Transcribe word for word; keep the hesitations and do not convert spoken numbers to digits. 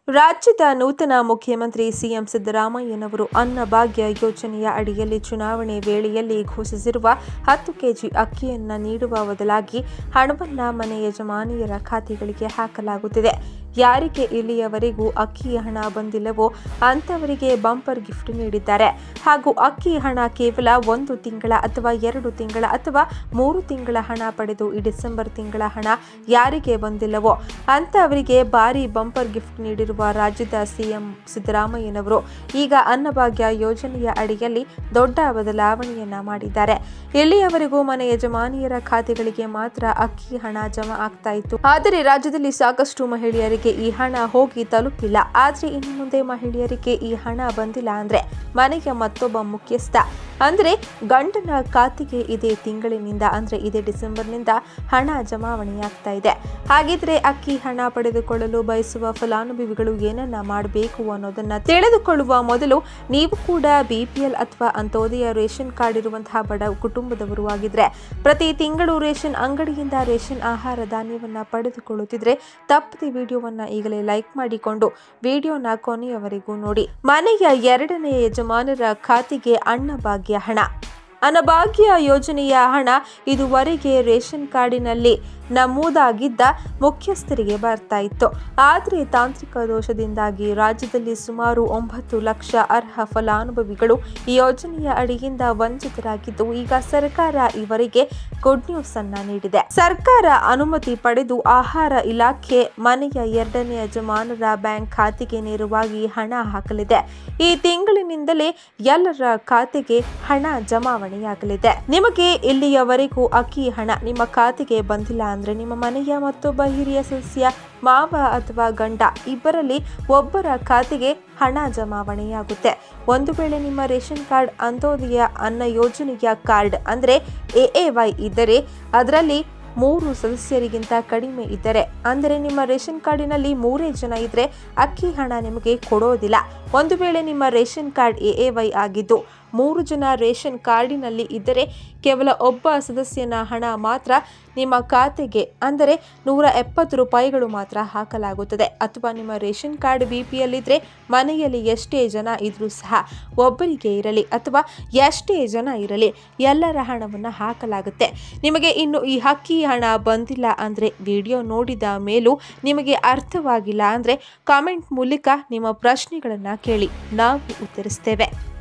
ರಾಜ್ಯದ ನೂತನ ಮುಖ್ಯಮಂತ್ರಿ ಸಿಎಂ ಸಿದ್ದರಾಮಯ್ಯನವರು ಅನ್ನಭಾಗ್ಯ ಯೋಜನೆಯ ಅಡಿಯಲ್ಲಿ ಚುನಾವಣೆ ವೇಳೆಯಲ್ಲಿ ಘೋಷಿಸಿರುವ ಹತ್ತು ಕೆಜಿ ಅಕ್ಕಿಯನ್ನು ನೀಡುವ ಬದಲಾಗಿ ಹಣವನ್ನು ಮನೆ ಯಜಮಾನಿಯರ ಖಾತೆಗಳಿಗೆ ಹಾಕಲಾಗುತ್ತಿದೆ. ಯಾರಿಗೆ ಇಲ್ಲಿಯವರೆಗೂ ಅಕ್ಕಿ ಹಣ ಬಂದಿಲ್ಲವೋ ಅಂತವರಿಗೆ ಬಂಪರ್ ಗಿಫ್ಟ್ ನೀಡಿದ್ದಾರೆ. ಹಾಗೂ ಅಕ್ಕಿ ಹಣ ಕೇವಲ ಒಂದು ತಿಂಗಳ ಅಥವಾ ಎರಡು ತಿಂಗಳ ಅಥವಾ ಮೂರು ತಿಂಗಳ ಹಣ ಪಡೆದು ಈ ಡಿಸೆಂಬರ್ ತಿಂಗಳ ಹಣ ಯಾರಿಗೆ ಬಂದಿಲ್ಲವೋ ಅಂತವರಿಗೆ ಭಾರಿ ಬಂಪರ್ ಗಿಫ್ಟ್ ನೀಡಿರುವ ರಾಜ್ಯದ ಸಿಎಂ ಸಿದ್ದರಾಮಯ್ಯನವರು ಈಗ ಅನ್ನಭಾಗ್ಯ ಯೋಜನೆಯ ಅಡಿಯಲ್ಲಿ ದೊಡ್ಡ ಬದಲಾವಣೆಯನ್ನ ಮಾಡಿದ್ದಾರೆ. ಇಲ್ಲಿಯವರೆಗೂ ಮನೆ ಯಜಮಾನಿಯರ ಖಾತೆಗಳಿಗೆ ಮಾತ್ರ ಅಕ್ಕಿ ಹಣ ಜಮಾ ಆಗ್ತಾ ಇತ್ತು. ಆದರೆ ರಾಜ್ಯದಲ್ಲಿ ಸಾಕಷ್ಟು ಮಹಿಳೆಯರಿಗೆ ಈ ಹಣ ಹೋಗಿ ತಲುಪಿಲ್ಲ. ಆದ್ರೆ ಇನ್ನು ಮುಂದೆ ಮಹಿಳೆಯರಿಗೆ ಈ ಹಣ ಬಂದಿಲ್ಲ ಅಂದ್ರೆ ಮನೆಯ ಮತ್ತೊಬ್ಬ ಮುಖ್ಯಸ್ಥ ಅಂದ್ರೆ ಗಂಡನ ಖಾತೆಗೆ ಇದೇ ತಿಂಗಳಿನಿಂದ ಅಂದ್ರೆ ಇದೇ ಡಿಸೆಂಬರ್ನಿಂದ ಹಣ ಜಮಾವಣೆಯಾಗ್ತಾ ಇದೆ. ಹಾಗಿದ್ರೆ ಅಕ್ಕಿ ಹಣ ಪಡೆದುಕೊಳ್ಳಲು ಬಯಸುವ ಫಲಾನುಭವಿಗಳು ಏನನ್ನ ಮಾಡಬೇಕು ಅನ್ನೋದನ್ನ ತಿಳಿದುಕೊಳ್ಳುವ ಮೊದಲು ನೀವು ಕೂಡ ಬಿಪಿಎಲ್ ಅಥವಾ ಅಂತ್ಯೋದಯ ರೇಷನ್ ಕಾರ್ಡ್ ಇರುವಂತಹ ಬಡ ಕುಟುಂಬದವರು ಆಗಿದ್ರೆ ಪ್ರತಿ ತಿಂಗಳು ರೇಷನ್ ಅಂಗಡಿಯಿಂದ ರೇಷನ್ ಆಹಾರ ಧಾನ್ಯವನ್ನ ಪಡೆದುಕೊಳ್ಳುತ್ತಿದ್ರೆ ತಪ್ಪದೆ ವಿಡಿಯೋವನ್ನ ಈಗಲೇ ಲೈಕ್ ಮಾಡಿಕೊಂಡು ವಿಡಿಯೋನ ಕೊನೆಯವರೆಗೂ ನೋಡಿ. ಮನೆಯ ಎರಡನೇ ಯಜಮಾನರ ಖಾತೆಗೆ ಅನ್ನಭಾಗ್ಯ ಹಣ. ಅನ್ನಭಾಗ್ಯ ಯೋಜನೆಯ ಹಣ ಇದುವರೆಗೆ ರೇಷನ್ ಕಾರ್ಡಿನಲ್ಲಿ ನಮೂದಾಗಿದ್ದ ಮುಖ್ಯಸ್ಥರಿಗೆ ಬರ್ತಾ ಇತ್ತು. ಆದರೆ ತಾಂತ್ರಿಕ ದೋಷದಿಂದಾಗಿ ರಾಜ್ಯದಲ್ಲಿ ಸುಮಾರು ಒಂಬತ್ತು ಲಕ್ಷ ಅರ್ಹ ಫಲಾನುಭವಿಗಳು ಈ ಯೋಜನೆಯ ಅಡಿಯಿಂದ ವಂಚಿತರಾಗಿದ್ದು ಈಗ ಸರ್ಕಾರ ಇವರಿಗೆ ಗುಡ್ ನ್ಯೂಸ್ ಅನ್ನ ನೀಡಿದೆ. ಸರ್ಕಾರ ಅನುಮತಿ ಪಡೆದು ಆಹಾರ ಇಲಾಖೆ ಮನೆಯ ಎರಡನೇ ಯಜಮಾನರ ಬ್ಯಾಂಕ್ ಖಾತೆಗೆ ನೇರವಾಗಿ ಹಣ ಹಾಕಲಿದೆ. ಈ ತಿಂಗಳಿನಿಂದಲೇ ಎಲ್ಲರ ಖಾತೆಗೆ ಹಣ ಜಮಾವಣೆಯಾಗಲಿದೆ. ನಿಮಗೆ ಇಲ್ಲಿಯವರೆಗೂ ಅಕ್ಕಿ ಹಣ ನಿಮ್ಮ ಖಾತೆಗೆ ಬಂದಿಲ್ಲ ಅಂದ್ರೆ ನಿಮ್ಮ ಮನೆಯ ಮತ್ತೊಬ್ಬ ಹಿರಿಯ ಸದಸ್ಯ ಮಾವ ಅಥವಾ ಗಂಡ ಇಬ್ಬರಲ್ಲಿ ಒಬ್ಬರ ಖಾತೆಗೆ ಹಣ ಜಮಾವಣೆಯಾಗುತ್ತೆ. ಒಂದು ವೇಳೆ ನಿಮ್ಮ ರೇಷನ್ ಕಾರ್ಡ್ ಅಂತ್ಯೋದಯ ಅನ್ನ ಯೋಜನೆಯ ಕಾರ್ಡ್ ಅಂದ್ರೆ ಎಎವೈ ಇದ್ದರೆ ಅದರಲ್ಲಿ ಮೂರು ಸದಸ್ಯರಿಗಿಂತ ಕಡಿಮೆ ಇದ್ದರೆ ಅಂದರೆ ನಿಮ್ಮ ರೇಷನ್ ಕಾರ್ಡಿನಲ್ಲಿ ಮೂರೇ ಜನ ಇದ್ರೆ ಅಕ್ಕಿ ಹಣ ನಿಮಗೆ ಕೊಡೋದಿಲ್ಲ. ಒಂದು ವೇಳೆ ನಿಮ್ಮ ರೇಷನ್ ಕಾರ್ಡ್ ಎಎವೈ ಆಗಿದ್ದು ಮೂರು ಜನ ರೇಷನ್ ಕಾರ್ಡಿನಲ್ಲಿ ಇದ್ದರೆ ಕೇವಲ ಒಬ್ಬ ಸದಸ್ಯನ ಹಣ ಮಾತ್ರ ನಿಮ್ಮ ಖಾತೆಗೆ ಅಂದರೆ ನೂರ ಎಪ್ಪತ್ತು ರೂಪಾಯಿಗಳು ಮಾತ್ರ ಹಾಕಲಾಗುತ್ತದೆ. ಅಥವಾ ನಿಮ್ಮ ರೇಷನ್ ಕಾರ್ಡ್ ಬಿಪಿಎಲ್ ಇದ್ರೆ ಮನೆಯಲ್ಲಿ ಎಷ್ಟೇ ಜನ ಇದ್ರೂ ಸಹ ಒಬ್ಬರಿಗೆ ಇರಲಿ ಅಥವಾ ಎಷ್ಟೇ ಜನ ಇರಲಿ ಎಲ್ಲರ ಹಣವನ್ನು ಹಾಕಲಾಗುತ್ತೆ. ನಿಮಗೆ ಇನ್ನು ಈ ಅಕ್ಕಿ ಹಣ ಬಂದಿಲ್ಲ ಅಂದರೆ ವಿಡಿಯೋ ನೋಡಿದ ಮೇಲೂ ನಿಮಗೆ ಅರ್ಥವಾಗಿಲ್ಲ ಅಂದರೆ ಕಾಮೆಂಟ್ ಮೂಲಕ ನಿಮ್ಮ ಪ್ರಶ್ನೆಗಳನ್ನು ಕೇಳಿ ನಾವು ಉತ್ತರಿಸ್ತೇವೆ.